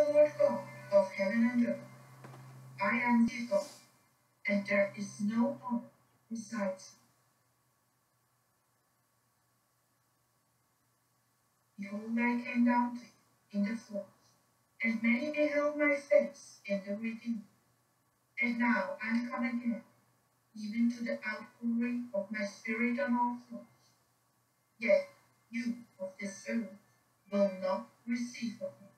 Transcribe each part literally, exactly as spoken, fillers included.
Lord God of heaven and earth. I am the God, and there is no other besides me. Behold, I came down to you in the flesh, and many beheld my face in the redeemed. And now I am come again, even to the outpouring of my spirit on all flesh. Yet you of this earth will not receive of me.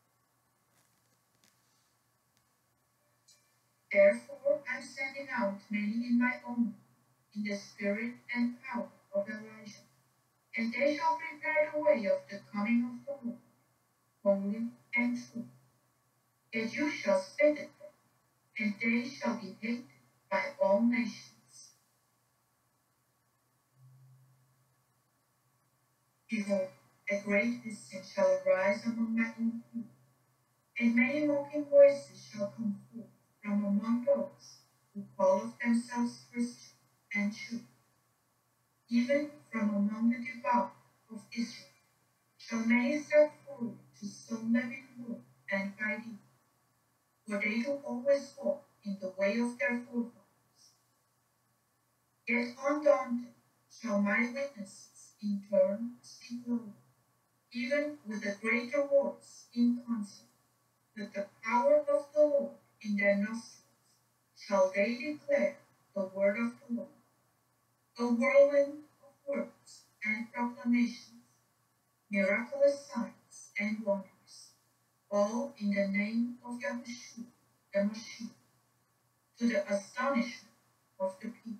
Therefore I am sending out many in my own, in the spirit and power of Elijah. And they shall prepare the way of the coming of the Lord, holy and true. Yet you shall spit at them, and they shall be hated by all nations. Behold, a great distance shall arise among my own people, and many mocking voices shall come forth from among those who call of themselves Christian and true. Even from among the devout of Israel shall many step forward to stone them in wood and fight evil, for they do always walk in the way of their forefathers. Yet undaunted shall my witnesses in turn speak loud, even with a greater voice in concert, with the power of the Lord in their nostrils, shall they declare the word of the Lord, a whirlwind of words and proclamations, miraculous signs and wonders, all in the name of Yahushua the Mashiach, to the astonishment of the people.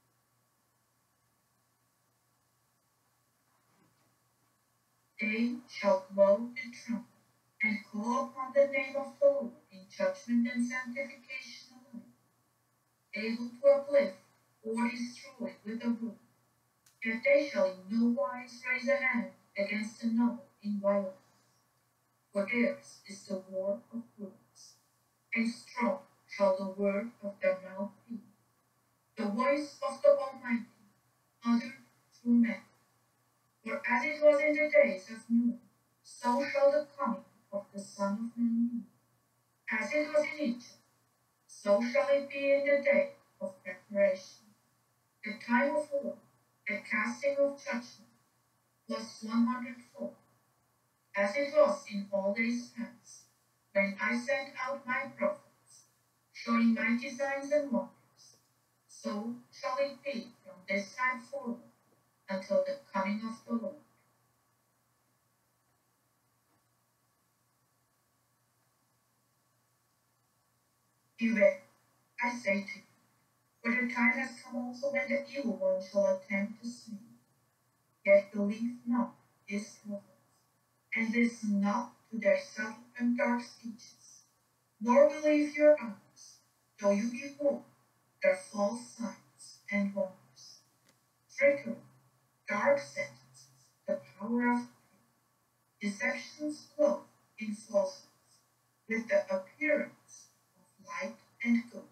They shall blow the trumpet and call upon the name of the Lord in judgment and sanctification alike, able to uplift or destroy with a word. Yet they shall in no wise raise a hand against another in violence. For theirs is the war of words, and strong shall the word of their mouth be. The voice of the Almighty, uttered through men. For as it was in the days of Noah, so shall the coming of the Son of Man be. As it was in Egypt, so shall it be in the day of preparation, the time of war, the casting of judgment, plus one hundredfold, as it was in all days past, when I sent out my prophets, showing mighty signs and wonders. So shall it be from this time forward, until the coming of the Lord. Beware, I say to you, for the time has come also when the evil one shall attempt to slay you. Yet believe not his prophets, and listen not to their subtle and dark speeches, nor believe your eyes, though you behold their false signs and wonders, trickery, dark sentences, the power of pain, deceptions clothed in falsehoods, with the appearance of light and good.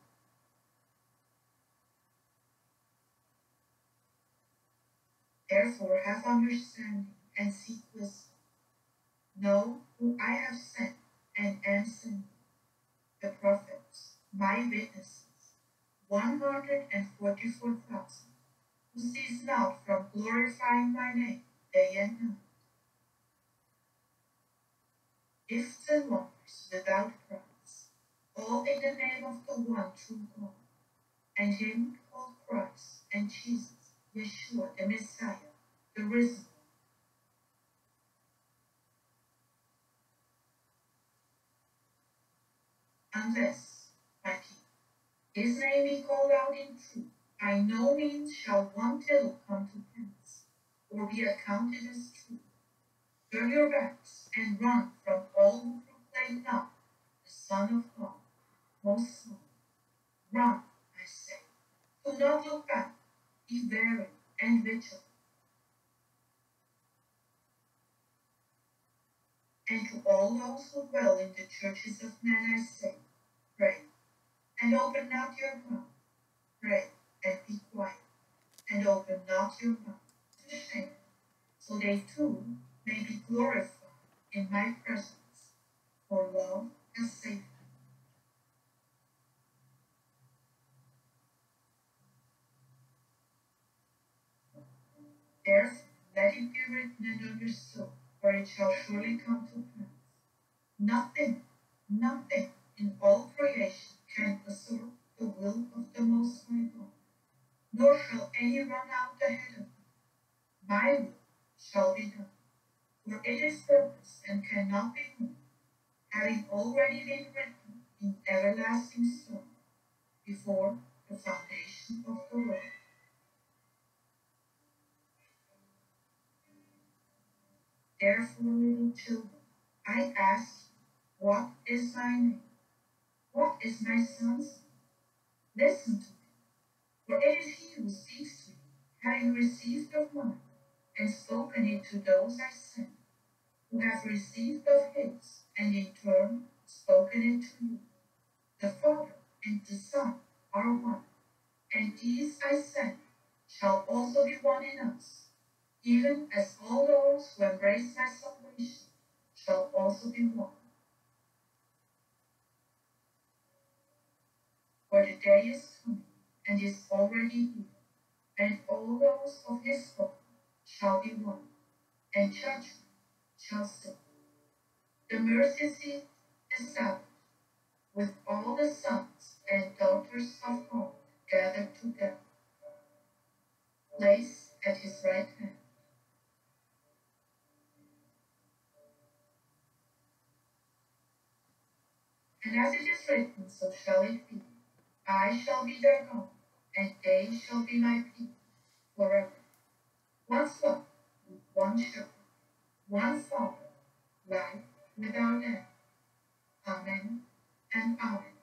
Therefore have understanding and seek wisdom. Know who I have sent and am sending, the prophets, my witnesses, one hundred and forty-four thousand, who cease not from glorifying my name day and night. Gifts and wonders without price, all in the name of the one true God, and him called Christ and Jesus, Yeshua the Messiah, the risen. Unless, my people, his name be called out in truth, by no means shall one tittle come to pass, or be accounted as true. Turn your backs and run from all who proclaim not the Son of God, most High. Run, I say. Do not look back. Be wary and vigilant. And to all those who dwell in the churches of men I say, pray, and open not your mouth. Pray, and be quiet, and open not your mouth to shame, so they too may be glorified in my presence. for love has saved me. Therefore, let it be written and understood, for it shall surely come to pass. Nothing, nothing in all creation can usurp the will of the Most High God, nor shall any run out ahead of me. My will shall be done, for it is purpose and cannot be moved, having already been written in everlasting stone before the foundation of the world. Therefore, little children, I ask you, what is my name? What is my son's name? Listen to me, for it is he who speaks to you, having received of mine, and spoken it to those I sent, who have received of his, and in turn spoken it to you. The Father and the Son are one, and these I send shall also be one in us, even as all those who embrace my salvation shall also be one. For the day is coming, and is already here, and all those of his folk shall be one, and judgment shall sit. The mercy seat established, with all the sons and daughters of God gathered together, placed at his right hand. And as it is written, so shall it be. I shall be their God, and they shall be my people forever. One flock, one shepherd, one Father, life without end. Amen and amen.